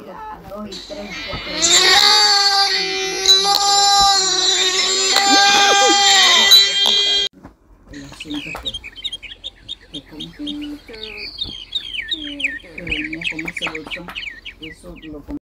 2 y 3 y 4. El asunto es que como venía con ese bolsón, eso lo